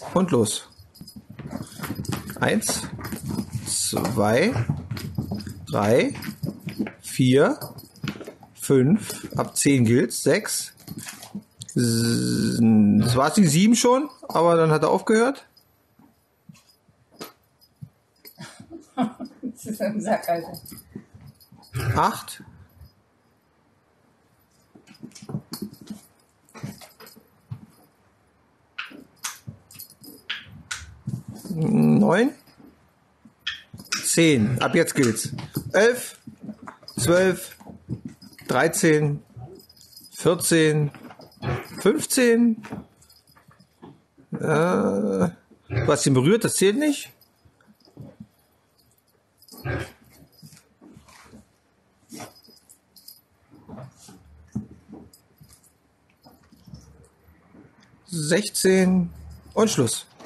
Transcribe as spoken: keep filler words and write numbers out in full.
Und los. Eins, zwei, drei, vier, fünf, ab zehn gilt's, sechs. Das war die sieben schon, aber dann hat er aufgehört. Das ist ein Sack, Alter. Acht. Neun. Zehn. Ab jetzt gilt's. Elf. Zwölf. Dreizehn. Vierzehn. Fünfzehn. Äh, du hast ihn berührt, das zählt nicht. Sechzehn und Schluss.